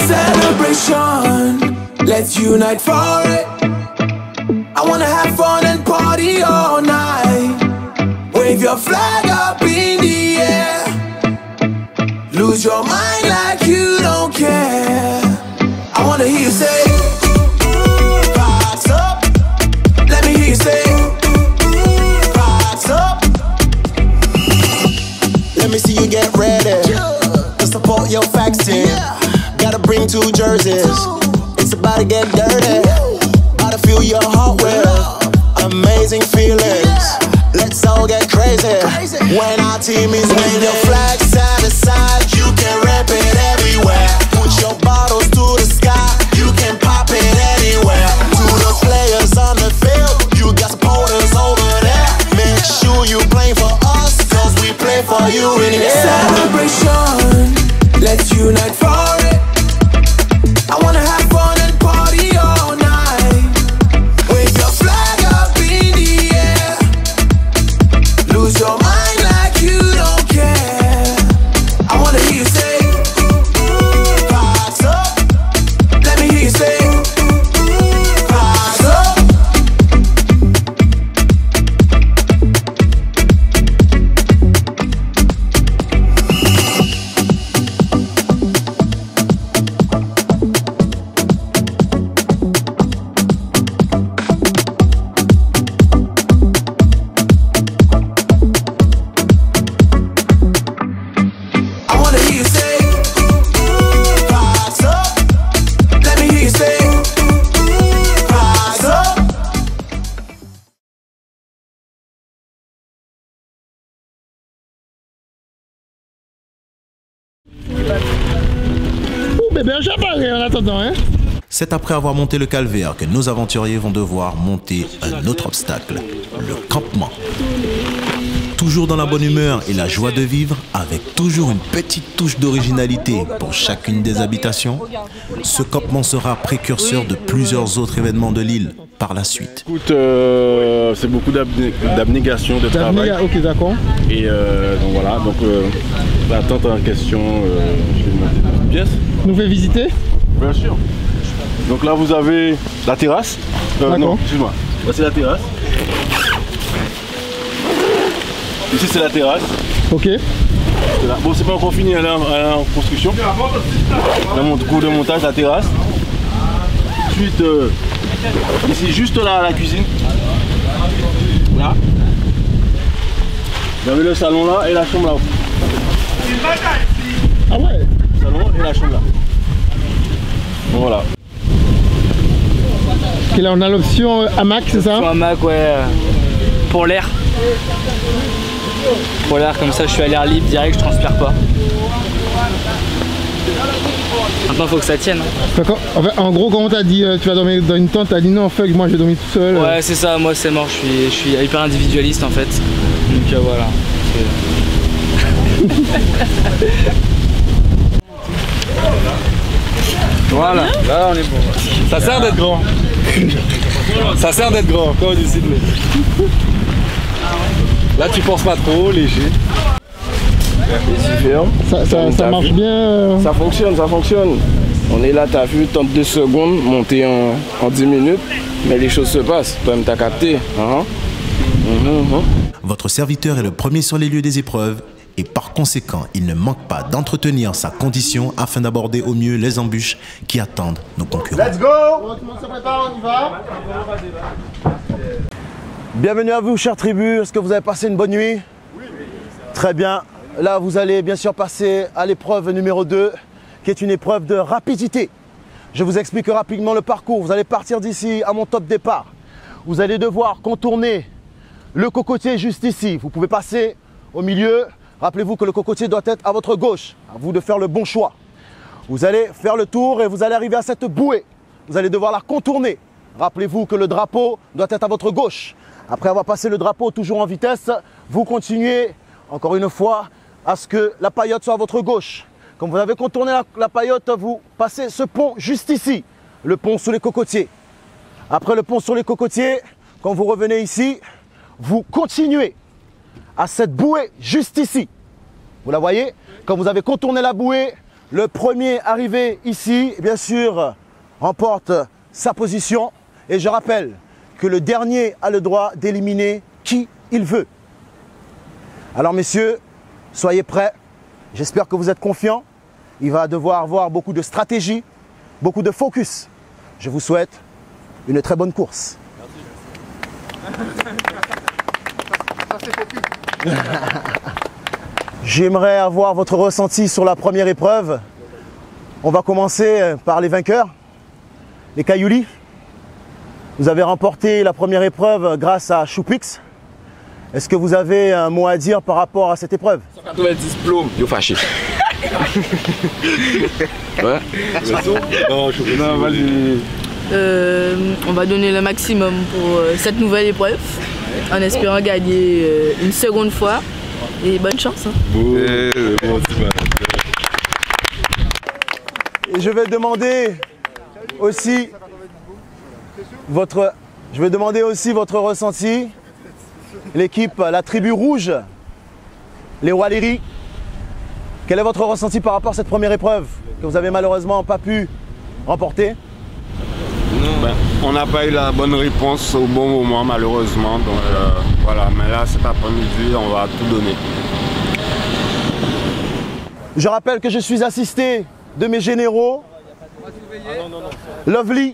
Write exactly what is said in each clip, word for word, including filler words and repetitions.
celebration. Let's unite for it. I wanna have fun and party all night. Wave your flag up in the air. Lose your mind like you don't care. I wanna hear you say, "Rise up." Let me hear you say, "Rise up." Let me see you get ready to support your faction. Gotta bring two jerseys. It's about to get dirty. About to fill your heart with amazing feelings. Let's all get crazy when our team is winning. Your flag side to side, you can rap it everywhere. Put your bottles to the sky, you can pop it anywhere. To the players on the field, you got supporters over there. Make sure you play for us, cause we play for you in here. Celebration, let's unite for it. I wanna have fun and party all night. Wave your flag up in the air. Lose your mind like you don't care. I wanna hear you say, "Rise up." Let me hear you say, "Rise up." Bébé, j'apparais en attendant, hein. C'est après avoir monté le calvaire que nos aventuriers vont devoir monter un autre obstacle, le campement. Toujours dans la bonne humeur et la joie de vivre, avec toujours une petite touche d'originalité pour chacune des habitations, ce campement sera précurseur de plusieurs autres événements de l'île par la suite. Écoute, euh, c'est beaucoup d'abnégation, de travail. Ok, d'accord. Et euh, donc voilà, donc euh, la tente en question, euh, je vais monter dans une pièce. Nous fait visiter? Bien sûr. Donc là vous avez la terrasse. Euh, non, excuse-moi. Là c'est la terrasse. Ici c'est la terrasse. Ok. Là. Bon, c'est pas encore fini, elle est en, elle est en construction. Là mon cours de montage, la terrasse. Ensuite, euh, ici juste là la cuisine. Là. Vous avez le salon là et la chambre là-haut. Ah ouais. Le salon et la chambre là. Bon, voilà. Ok, là on a l'option euh, hamac, c'est ça? Hamac, ouais. Euh, pour l'air. Pour l'air, comme ça je suis à l'air libre, direct, je transpire pas. Maintenant faut que ça tienne. Hein. En, fait, en gros, comment t'as dit, euh, tu vas dormir dans une tente, t'as dit non, fuck, moi je vais dormir tout seul. Ouais, c'est ça, moi c'est mort, je suis, je suis hyper individualiste en fait. Donc euh, voilà. Voilà, là on est bon. Ça sert d'être grand. Ça sert d'être grand, comme du Sydney. Là tu penses pas trop, léger. Ça, ça, ça marche bien euh... Ça fonctionne, ça fonctionne. On est là, t'as vu, trente-deux secondes, monter en, en dix minutes, mais les choses se passent. Toi-même t'as capté. Uh-huh. Uh-huh. Votre serviteur est le premier sur les lieux des épreuves et par conséquent, il ne manque pas d'entretenir sa condition afin d'aborder au mieux les embûches qui attendent nos concurrents. Let's go! Bon, tout le monde se prépare, on y va. Bienvenue à vous, chère tribu. Est-ce que vous avez passé une bonne nuit? Oui. Très bien. Là, vous allez bien sûr passer à l'épreuve numéro deux, qui est une épreuve de rapidité. Je vous explique rapidement le parcours. Vous allez partir d'ici à mon top départ. Vous allez devoir contourner le cocotier juste ici. Vous pouvez passer au milieu. Rappelez-vous que le cocotier doit être à votre gauche. À vous de faire le bon choix. Vous allez faire le tour et vous allez arriver à cette bouée. Vous allez devoir la contourner. Rappelez-vous que le drapeau doit être à votre gauche. Après avoir passé le drapeau toujours en vitesse, vous continuez encore une fois à ce que la paillote soit à votre gauche. Quand vous avez contourné la, la paillote, vous passez ce pont juste ici, le pont sous les cocotiers. Après le pont sur les cocotiers, quand vous revenez ici, vous continuez à cette bouée juste ici. Vous la voyez? Quand vous avez contourné la bouée, Le premier arrivé ici, bien sûr, remporte sa position. Et je rappelle que le dernier a le droit d'éliminer qui il veut. Alors messieurs, soyez prêts. J'espère que vous êtes confiants. Il va devoir avoir beaucoup de stratégie, beaucoup de focus. Je vous souhaite une très bonne course. J'aimerais avoir votre ressenti sur la première épreuve. On va commencer par les vainqueurs, les Kayouli. Vous avez remporté la première épreuve grâce à Choupix. Est-ce que vous avez un mot à dire par rapport à cette épreuve? cent quatre-vingt-dix plombs, yo fâché. Ouais. Non, non, vas-y. Euh, on va donner le maximum pour euh, cette nouvelle épreuve, en espérant gagner euh, une seconde fois. Et bonne chance. Hein. Bon, eh, bon, Et je vais demander aussi votre, je vais demander aussi votre ressenti. L'équipe, la tribu rouge, les Waleri. Quel est votre ressenti par rapport à cette première épreuve que vous avez malheureusement pas pu remporter? Ben, on n'a pas eu la bonne réponse au bon moment malheureusement, donc euh, voilà, mais là cet après-midi on va tout donner. Je rappelle que je suis assisté de mes généraux, Lovely,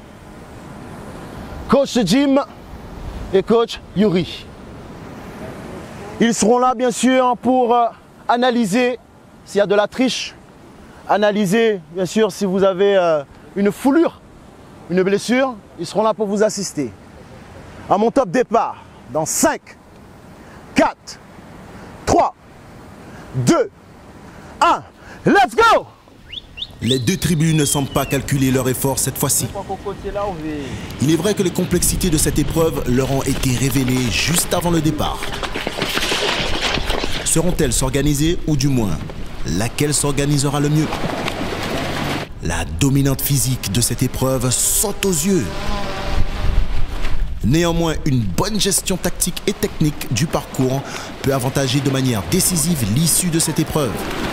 coach Jim et coach Yuri. Ils seront là bien sûr pour euh, analyser s'il y a de la triche, analyser bien sûr si vous avez euh, une foulure, une blessure, ils seront là pour vous assister. À mon top départ, dans cinq, quatre, trois, deux, un, let's go! Les deux tribus ne semblent pas calculer leur effort cette fois-ci. Il est vrai que les complexités de cette épreuve leur ont été révélées juste avant le départ. Seront-elles s'organiser ou du moins, laquelle s'organisera le mieux? La dominante physique de cette épreuve saute aux yeux. Néanmoins, une bonne gestion tactique et technique du parcours peut avantager de manière décisive l'issue de cette épreuve.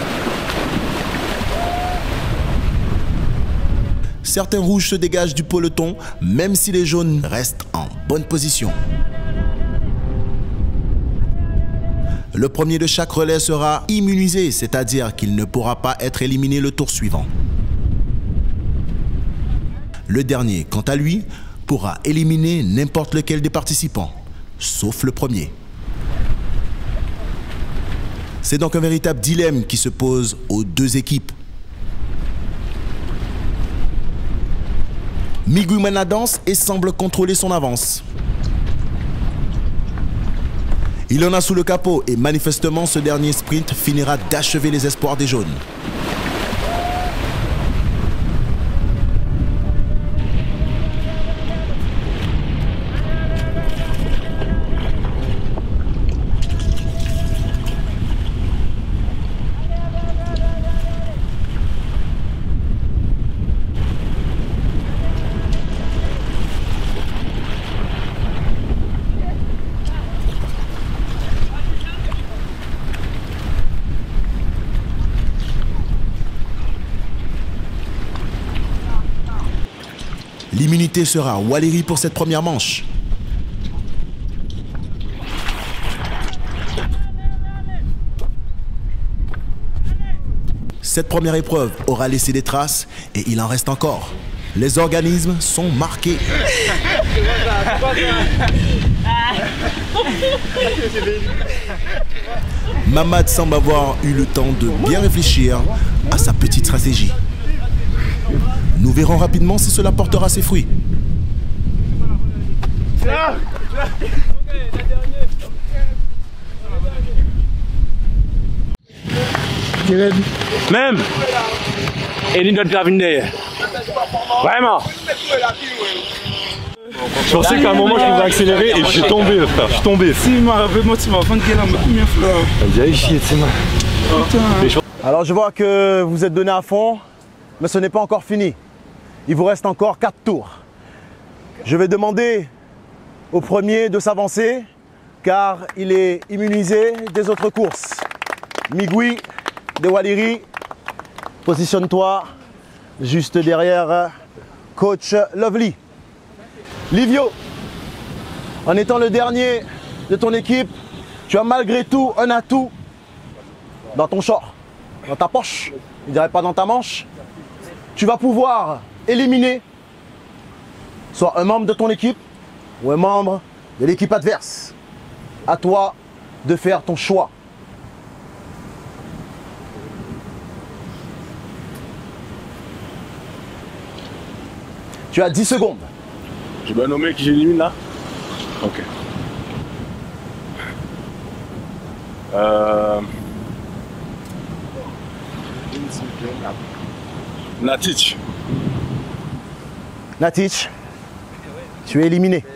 Certains rouges se dégagent du peloton, même si les jaunes restent en bonne position. Le premier de chaque relais sera immunisé, c'est-à-dire qu'il ne pourra pas être éliminé le tour suivant. Le dernier, quant à lui, pourra éliminer n'importe lequel des participants, sauf le premier. C'est donc un véritable dilemme qui se pose aux deux équipes. Migui mène la danse et semble contrôler son avance. Il en a sous le capot et manifestement ce dernier sprint finira d'achever les espoirs des jaunes. L'immunité sera Waleri pour cette première manche. Cette première épreuve aura laissé des traces et il en reste encore. Les organismes sont marqués. Mamad semble avoir eu le temps de bien réfléchir à sa petite stratégie. Nous verrons rapidement si cela portera ses fruits. Même et il doit graviner derrière. Vraiment. Je pensais qu'à un moment je pouvais accélérer et je suis tombé, frère. Je suis tombé. Si, moi, vraiment, tu m'as vendu là, mais combien de fois? Alors je vois que vous êtes donné à fond, mais ce n'est pas encore fini. Il vous reste encore quatre tours. Je vais demander au premier de s'avancer car il est immunisé des autres courses. Migui de Waleri Positionne-toi juste derrière coach Lovely. Livio, en étant le dernier de ton équipe, tu as malgré tout un atout dans ton short, dans ta poche, je ne dirais pas dans ta manche. Tu vas pouvoir éliminer soit un membre de ton équipe ou un membre de l'équipe adverse. À toi de faire ton choix. Tu as dix secondes. Je dois nommer qui j'élimine là? Ok. Euh... Natic. Natic, tu es éliminé.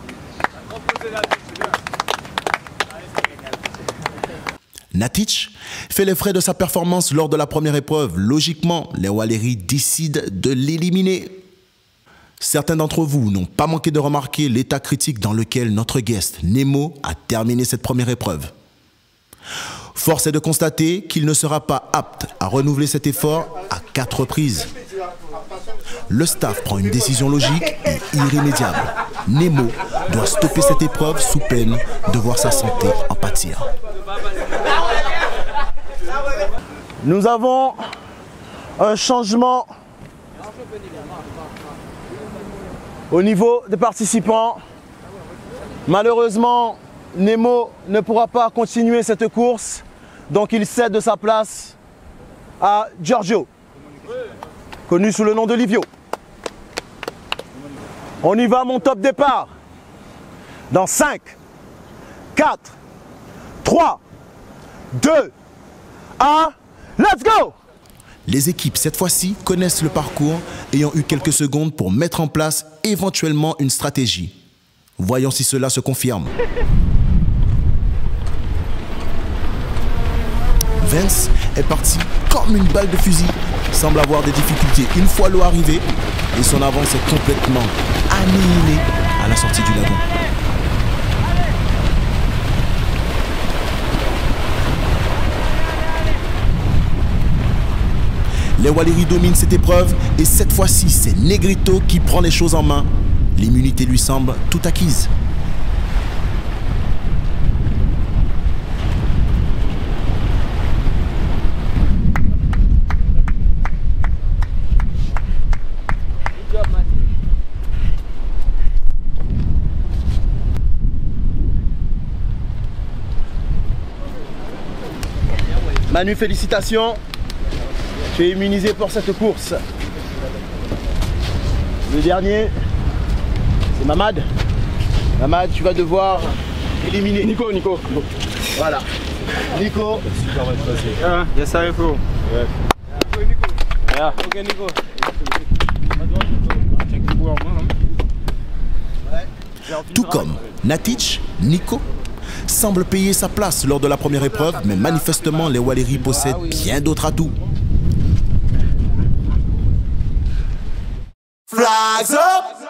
Natic fait les frais de sa performance lors de la première épreuve. Logiquement, les Waleri décident de l'éliminer. Certains d'entre vous n'ont pas manqué de remarquer l'état critique dans lequel notre guest, Nemo, a terminé cette première épreuve. Force est de constater qu'il ne sera pas apte à renouveler cet effort à quatre reprises. Le staff prend une décision logique et irrémédiable. Nemo doit stopper cette épreuve sous peine de voir sa santé en pâtir. Nous avons un changement au niveau des participants. Malheureusement, Nemo ne pourra pas continuer cette course, donc il cède de sa place à Giorgio, connu sous le nom de Livio. On y va, mon top départ. Dans cinq, quatre, trois, deux, un, let's go! Les équipes, cette fois-ci, connaissent le parcours, ayant eu quelques secondes pour mettre en place éventuellement une stratégie. Voyons si cela se confirme. Vince est parti comme une balle de fusil, semble avoir des difficultés une fois l'eau arrivée et son avance est complètement annihilée à la sortie du lagon. Les Waleri dominent cette épreuve et cette fois-ci, c'est Negrito qui prend les choses en main. L'immunité lui semble tout acquise. Manu, félicitations. Tu es immunisé pour cette course. Le dernier, c'est Mamad. Mamad, tu vas devoir éliminer. Nico, Nico. Voilà. Nico. Ah, il y a ça, il faut. Yeah. Ok, Nico. Tout comme Natic, Nico semble payer sa place lors de la première épreuve, mais manifestement les Waleri possèdent bien d'autres atouts. Flags up!